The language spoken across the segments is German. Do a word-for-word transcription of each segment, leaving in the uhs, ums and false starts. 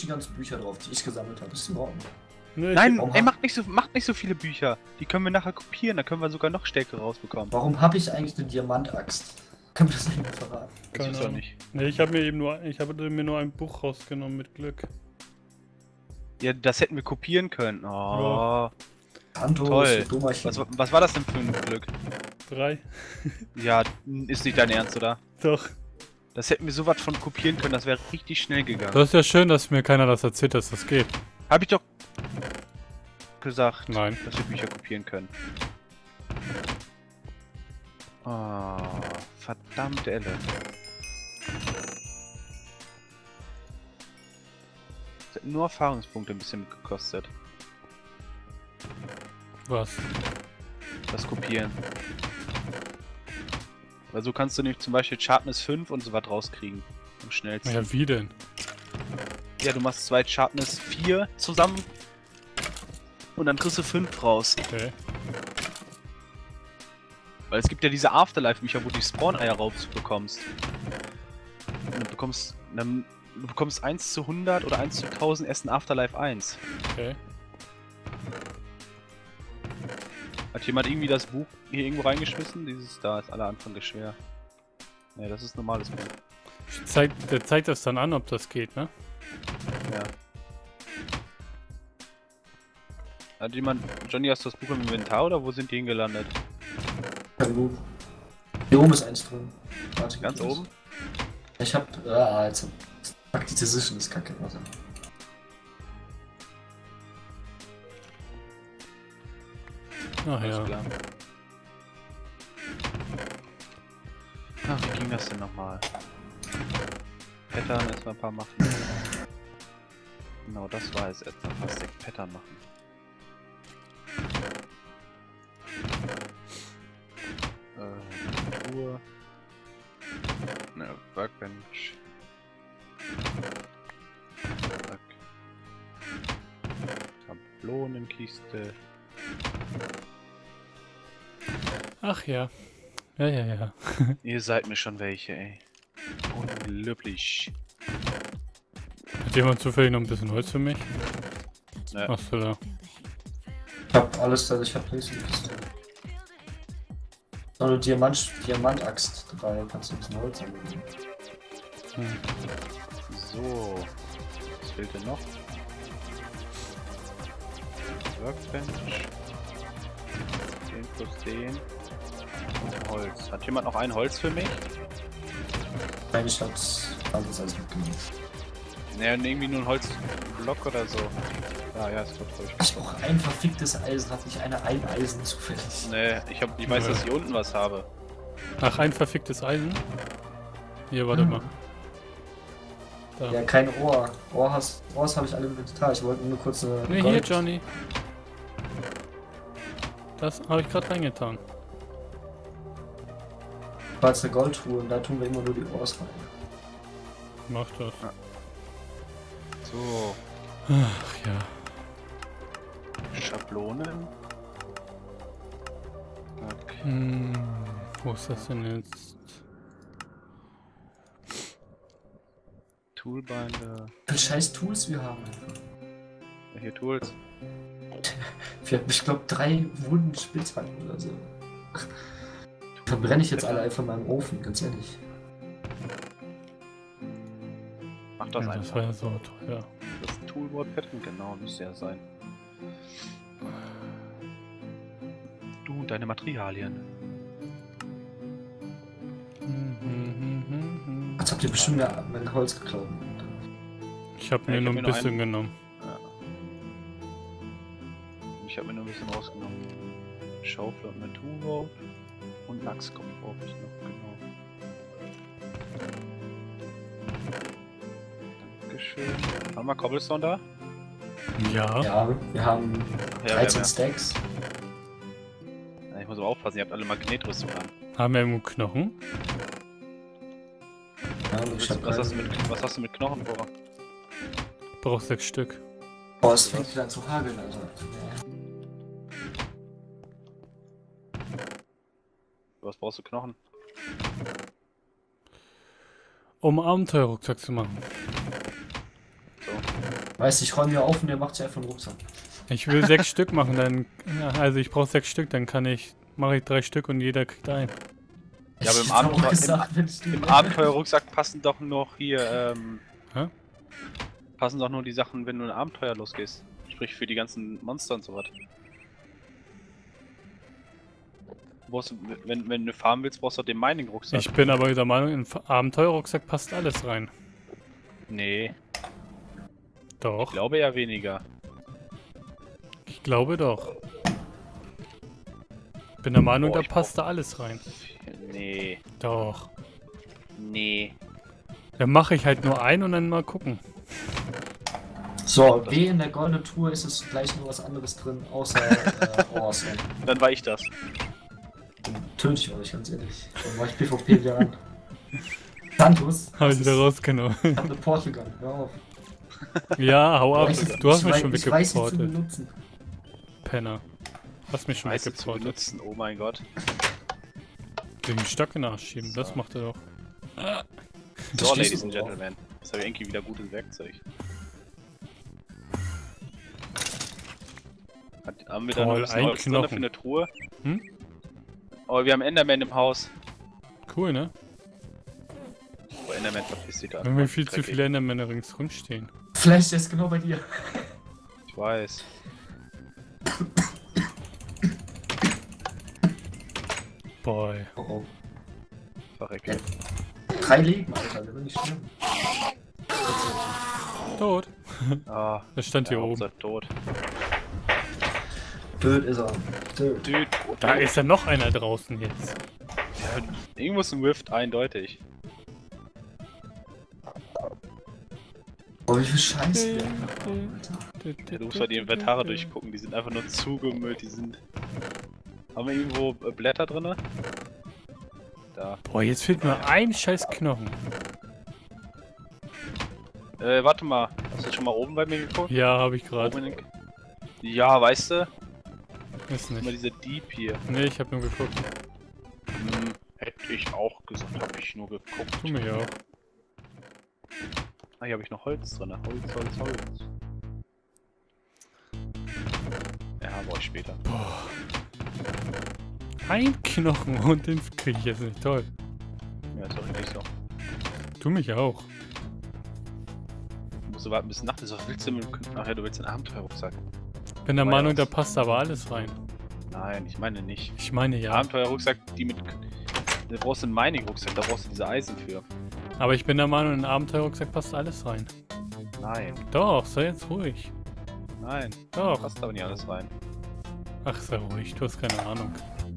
ganzen Bücher drauf, die ich gesammelt habe. Ist in Ordnung. Nee, Nein, warum ey, hab- macht nicht, so, macht nicht so viele Bücher. Die können wir nachher kopieren, da können wir sogar noch stärkere rausbekommen. Warum habe ich eigentlich eine Diamantaxt? Kann mir das nicht mehr verraten? Das keine ist doch Ahnung. nicht. Nee, ich habe mir eben nur, ich habe mir nur ein Buch rausgenommen mit Glück. Ja, das hätten wir kopieren können. Oh. Ja. Santo Toll. ist ein Dummerchen. Was, was war das denn für ein Glück? Drei. Ja, ist nicht dein Ernst, oder? Doch. Das hätten wir so was von kopieren können, das wäre richtig schnell gegangen. Das ist ja schön, dass mir keiner das erzählt, dass das geht. Hab ich doch gesagt, Nein. dass wir Bücher kopieren können. Oh, verdammte Elle. Das hat nur Erfahrungspunkte ein bisschen gekostet. Was? Das Kopieren. Weil so kannst du nämlich zum Beispiel Sharpness fünf und so was rauskriegen. Am schnellsten. Ja, wie denn? Ja, du machst zwei Sharpness vier zusammen und dann kriegst du fünf raus. Okay. Weil es gibt ja diese Afterlife-Bücher, wo du die Spawn-Eier rausbekommst. Und du bekommst, dann, du bekommst eins zu hundert oder eins zu tausend erst in Afterlife eins. Okay. Hat jemand irgendwie das Buch hier irgendwo reingeschmissen? Dieses da ist aller Anfang ist schwer. Ne, das ist ein normales Buch. Zeig, der zeigt das dann an, ob das geht, ne? Ja. Hat jemand... Johnny, hast du das Buch im Inventar oder wo sind die hingelandet? Kein Buch. Hier oben ist eins drin. Warte, Ganz gibt es? oben? Ich hab. Ah, jetzt. Fuck, die Decision ist kacke. Warte. Ach Alles ja. klar. Ach, wie ging das denn nochmal? Pattern erstmal ein paar machen. Genau, das war es. Erstmal ein paar Stack Pattern machen. Äh, Truhe. Ne, Workbench. Zack. Tablonenkiste. Ach ja. Ja, ja, ja. Ihr seid mir schon welche, ey. Unglaublich. Hat jemand zufällig noch ein bisschen Holz für mich? Ne. Achso, da. Ich hab alles, also ich hab nichts in der Kiste. So eine Diamant, Diamantaxt dabei, kannst du ein bisschen Holz anlegen. Hm. So. Was fehlt denn noch? Workbench. Den plus den. Und Holz. Hat jemand noch ein Holz für mich? Nein, ich hab's alles alles mitgenommen. Ne, irgendwie nur ein Holzblock oder so. Ah ja, es wird ruhig. Ich brauche ein verficktes Eisen, hat nicht einer ein Eisen zufällig. Ne, ich hab, ich weiß, dass ich hier unten was habe. Ach, ein verficktes Eisen? Hier, warte Hm. mal. Da. Ja, kein Ohr. Ohr hast, Ohrs habe ich alle im Inventar. Ich wollte nur kurz eine. Ne, hier, Gold- Johnny. Das habe ich gerade reingetan. War jetzt eine Goldtruhe und da tun wir immer nur die Ohrs rein. Mach das. So, Ach ja. Schablonen. Okay. Hm, wo ist das denn jetzt? Toolbinder. Wie viele scheiß Tools wir haben. Ja, hier Tools. Wir haben, ich glaube, drei Wunden Spitzhacken oder so. Verbrenne ich jetzt alle einfach mal im Ofen, ganz ehrlich. Mach das Ja, einfach. das war ja so teuer. Das Toolboard Pattern, genau, müsste ja sein. Du und deine Materialien. Jetzt habt ihr bestimmt mehr, mehr Holz geklaut. Ich habe Ja, mir ich nur hab ein mir noch bisschen einen- genommen. Ja. Ich habe mir nur ein bisschen rausgenommen. Schaufel und eine Toolboard. Und Lachskopf brauche ich noch, genau. Dankeschön. Haben wir Cobblestone da? Ja. Ja, wir haben Ja, dreizehn ja, Stacks. ja. Ich muss aber aufpassen, ihr habt alle Magnetrüstung an. Haben wir irgendwo Knochen? Ja, und ich hab Was hast, du keine- mit, was hast du mit Knochen vor? Brauch sechs Stück. Boah, es fängt wieder an zu hageln, Alter. Was brauchst du Knochen? Um einen Abenteuerrucksack zu machen. So. Weißt du, ich räume mir auf und der macht sich einfach einen Rucksack. Ich will sechs Stück machen, dann. Ja, also ich brauche sechs Stück, dann kann ich. Mache ich drei Stück und jeder kriegt ein. Ja, aber im, Ich hätte auch Abenteuer, gesagt, wenn ich im, die- im Abenteuerrucksack passen doch noch hier, ähm, Hä? passen doch nur die Sachen, wenn du in ein Abenteuer losgehst. Sprich für die ganzen Monster und so was. Du brauchst, wenn, wenn du farmen willst, brauchst du den Mining-Rucksack. Ich bin aber der Meinung, im Abenteuerrucksack passt alles rein. Nee, Doch. ich glaube eher weniger. Ich glaube doch. Bin der Meinung, Boah, da ich passt da alles rein. Nee, Doch. nee. Dann mache ich halt nur ein und dann mal gucken. So, B in der goldenen Tour ist es gleich nur was anderes drin, außer äh, Awesome. Dann war ich das. Dann töte ich euch, ganz ehrlich. Dann mach ich PvP wieder an. Santos, Habe ich das wieder ist- rausgenommen. ich hab eine Portal Gun, hör auf. Ja, hau ab. Ich weiß- Du hast ich mich weiß- schon Ich weiß sie zu weggeportet. benutzen. Penner. Hast mich schon Weißt du zu weggeportet. benutzen, oh mein Gott. Den Stock nachschieben, das So. macht er doch. Da So, stehst Ladies du and drauf. Gentlemen. Jetzt habe ich irgendwie wieder gutes Werkzeug. Hat, haben wir da noch Toll, ein bisschen ein Holz drin Knochen. für eine Truhe? Hm? Aber wir haben Enderman im Haus. Cool, ne? Oh, Enderman verpisst sich da. Wenn wir viel zu Dreckig. viele Endermänner ringsrum stehen. Vielleicht ist genau bei dir. Ich weiß. Boy. Oh, oh. Verrecke. Drei Leben, Alter, der will nicht sterben. Tot. Ah, Das stand hier der oben. Hauptsache tot. Töd ist er. Töd. Dude, Da ist ja noch einer draußen jetzt. ja, irgendwo ist ein Rift, eindeutig. Oh, wie viel Scheiße wir einfach haben, Alter. Ja, du musst mal die Inventare durchgucken, die sind einfach nur zugemüllt, die sind... Haben wir irgendwo äh, Blätter drinne? Da. Boah, jetzt fehlt nur ein scheiß Knochen. Äh, warte mal. Hast du schon mal oben bei mir geguckt? Ja, habe ich gerade. Oben in den... Ja, weißt du? Ist Immer nicht. dieser Dieb hier. Nee, ich habe nur geguckt. Hm, hätte ich auch gesagt, habe ich nur geguckt. Tu mich auch. Ah, hier habe ich noch Holz drin. Holz, Holz, Holz. Ja, brauche ich später. Ein Knochen und den kriege ich jetzt nicht. Toll. Ja, ist doch richtig so. Tu mich auch. Du musst du warten bis Nacht ist. Was willst du mit dem... Ach ja, du willst einen Abenteuerrucksack. Bin der War Meinung, ja da was. passt aber alles rein. Nein, ich meine nicht. Ich meine ja. Abenteuerrucksack, die mit... Da brauchst du einen Mining-Rucksack, da brauchst du diese Eisen für. Aber ich bin der Meinung, in den Abenteuerrucksack passt alles rein. Nein, Doch, sei jetzt ruhig. nein, Doch. passt aber nicht alles rein. Ach, sei ruhig, du hast keine Ahnung.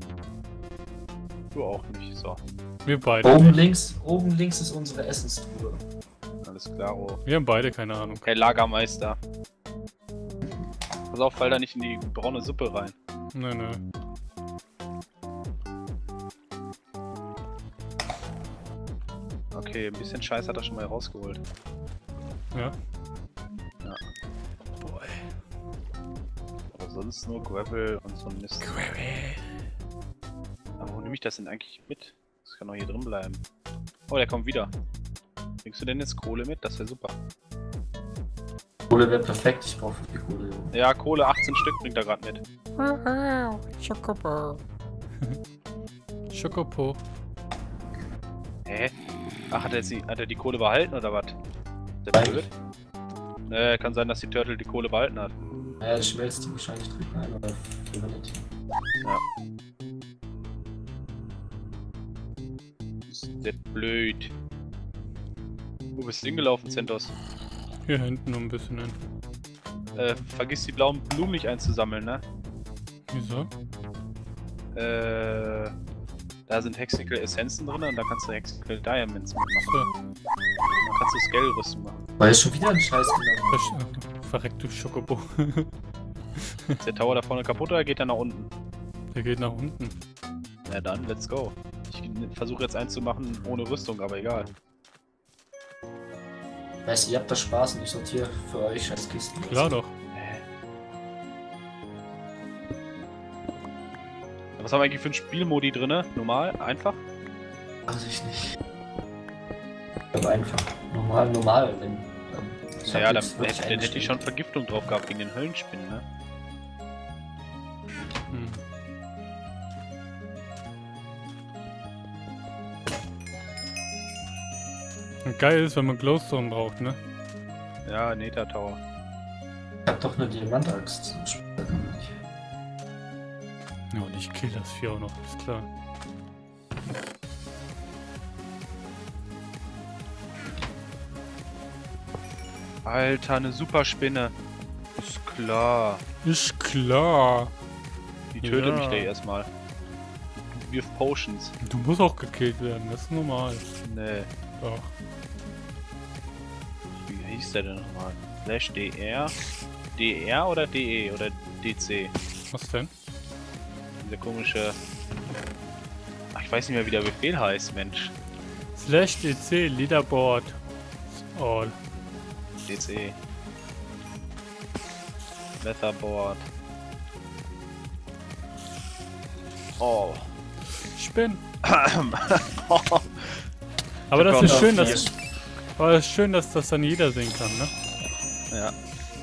Du auch nicht, so. Wir beide. Oben nicht. links, oben links ist unsere Essenstruhe. Alles klaro. Wir haben beide keine Ahnung. Hey, Lagermeister. Pass auf, fall da nicht in die braune Suppe rein. Nö, nö. Okay, ein bisschen Scheiß hat er schon mal rausgeholt. Ja. Ja. Boy. Aber sonst nur Gravel und so ein Mist. Aber wo nehme ich das denn eigentlich mit? Das kann doch hier drin bleiben. Oh, der kommt wieder. Bringst du denn jetzt Kohle mit? Das wäre super. Kohle wäre perfekt, ich brauche viel Kohle. Junge. Ja, Kohle, achtzehn Stück bringt er gerade mit. Schokopo. Schokopo. Hä? Ach, hat er, jetzt die, hat er die Kohle behalten oder was? Der Nein. blöd? Ne, kann sein, dass die Turtle die Kohle behalten hat. Ja, ich schmelzt die wahrscheinlich drin ein oder verwendet die. Ja. Ist der blöd. Wo bist du hingelaufen, Zentos? Hier hinten noch ein bisschen hin. Äh, vergiss die blauen Blumen nicht einzusammeln, ne? Wieso? Äh, da sind Hexical Essenzen drin und da kannst du Hexical Diamonds mitmachen. So. Dann kannst du Scale-Rüstung machen. Weil es schon wieder ein Scheiß genommen. Versch- Verreck, du Schokopo. Ist der Tower da vorne kaputt oder geht er nach unten? Der geht nach unten. Na dann, let's go. Ich versuche jetzt eins zu machen ohne Rüstung, aber egal. Weißt du, ihr habt da Spaß und ich sortiere für euch scheiß Kisten. Klar doch. Was haben wir eigentlich für einen Spielmodi drinne? Normal? Einfach? Weiß ich nicht. Aber einfach. Normal, normal, wenn. Ähm, Ich Naja, hab dann, jetzt wirklich hätte, dann hätte ich eingestellt. schon Vergiftung drauf gehabt wegen den Höllenspinnen, ne? Hm. Und geil ist, wenn man Glowstone braucht, ne? Ja, Nether Tower. Ich hab doch eine Diamantaxt. Das spielt er gar nicht. Ja, und ich kill das Vieh auch noch, ist klar. Alter, eine Superspinne. Ist klar. Ist klar. Die tötet Ja. mich gleich erstmal. Wirf Potions. Du musst auch gekillt werden, das ist normal. Nee. Doch. Wie hieß der denn nochmal? Slash D R? D R oder D E oder D C? Was denn? Dieser komische... Ach, ich weiß nicht mehr, wie der Befehl heißt, Mensch. Slash D C, Leaderboard. All. D C. Letterboard. Oh. Spinn. Aber das ist schön, dass, aber das ist schön, dass das dann jeder sehen kann, ne? Ja.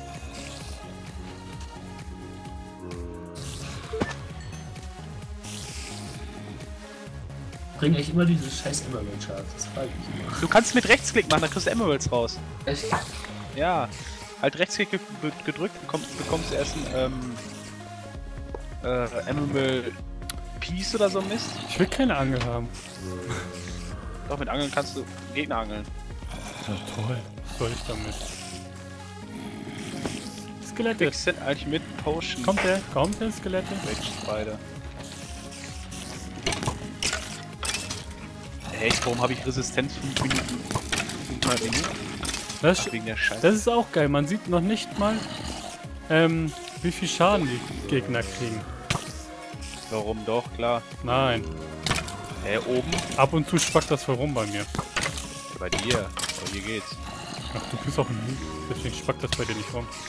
Bring echt immer diese scheiß Emerald Charts. Das frage ich immer. Du kannst mit Rechtsklick machen, dann kriegst du Emeralds raus. Echt? Ja. Halt Rechtsklick ge gedrückt, bekommst, bekommst du erst ein ähm, äh, Emerald Piece oder so Mist. Ich will keine Angel haben. Doch, mit Angeln kannst du Gegner angeln. Ja, toll. Was soll ich damit? Skelette. Fix sind eigentlich mit Potion. Kommt der? Kommt der Skelette? Welches beide? Hey, warum habe ich Resistenz fünf Minuten? fünf Minuten? Das, Ach, ist- wegen der Scheiße. das ist auch geil. Man sieht noch nicht mal, ähm, wie viel Schaden die Gegner kriegen. Warum doch, klar. Nein. Hey, oben Ab und zu spackt das voll rum bei mir. bei dir. Aber hier geht's. Ach, du bist auch ein Noob. Deswegen spackt das bei dir nicht rum.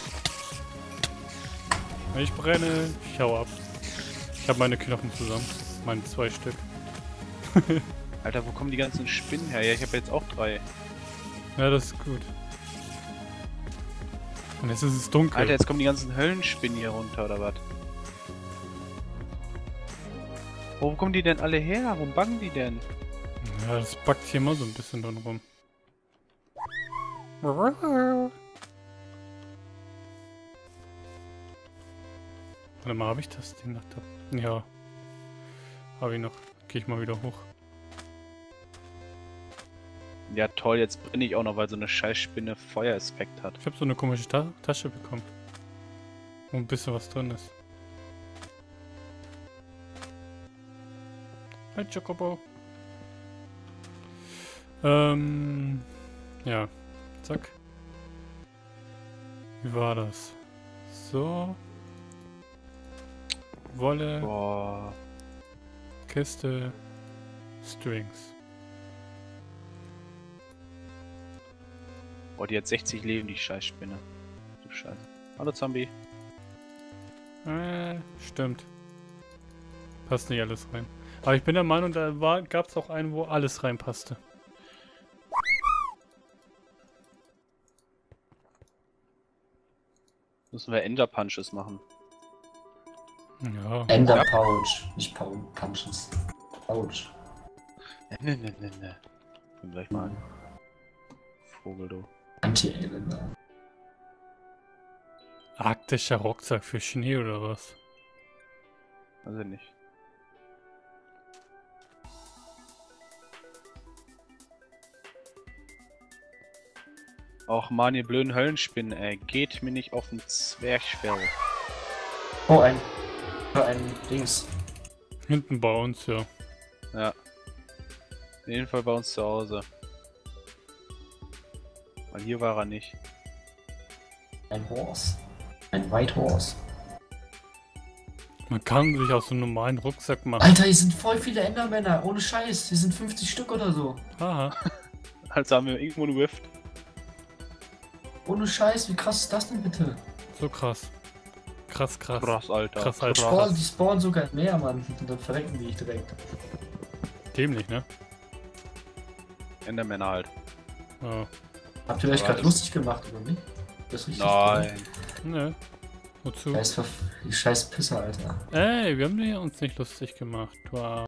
Ich brenne. Ich hau ab. Ich habe meine Knochen zusammen. Meine zwei Stück. Alter, wo kommen die ganzen Spinnen her? Ja, ich habe jetzt auch drei. Ja, das ist gut. Und jetzt ist es dunkel. Alter, jetzt kommen die ganzen Höllenspinnen hier runter, oder was? Wo kommen die denn alle her? Warum bangen die denn? Ja, das backt hier mal so ein bisschen drin rum. Warte mal, habe ich das Ding noch da? Ja. Habe ich noch. Gehe ich mal wieder hoch. Ja toll, jetzt brenne ich auch noch, weil so eine Scheißspinne Feuereffekt hat. Ich habe so eine komische Ta Tasche bekommen. Wo ein bisschen was drin ist. Hi Chocobo. Ähm. Ja. Zack. Wie war das? So. Wolle, Boah. Kiste, Strings. Boah, die hat sechzig Leben, die Scheißspinne. Du Scheiße. Hallo Zombie. Äh, stimmt. Passt nicht alles rein. Aber ich bin der Meinung, da war, gab es auch einen, wo alles reinpasste. Müssen wir Ender Punches machen. Ja. Ender Ja. Pouch. Nicht Pou Punches. Pouch. Ne, ne, ne, ne. Bin gleich mal ein Vogel, du. Anti-Elender. Arktischer Rucksack für Schnee oder was? Also nicht. Och man, ihr blöden Höllenspinnen, ey. Geht mir nicht auf den Zwerchfell. Oh, ein. Ein Dings. Hinten bei uns, ja. Ja. Auf jeden Fall bei uns zu Hause. Weil hier war er nicht. Ein Horse. Ein White Horse. Man kann sich aus so einem normalen Rucksack machen. Alter, hier sind voll viele Endermänner. Ohne Scheiß. Hier sind fünfzig Stück oder so. Haha. Also haben wir irgendwo einen Rift. Ohne Scheiß. Wie krass ist das denn bitte? So krass. Krass, krass. Krass, Alter. Krass, Alter. Spawn, die spawnen sogar mehr, Mann. Und dann verrecken die ich direkt. Dämlich, ne? Endermänner halt. Ja. Habt ihr euch Aber gerade das- lustig gemacht, oder nicht? Das ist richtig. Nein. Nö. Wozu? Scheiß, Verf- die scheiß Pisser, Alter. Ey, wir haben ja uns nicht lustig gemacht. Du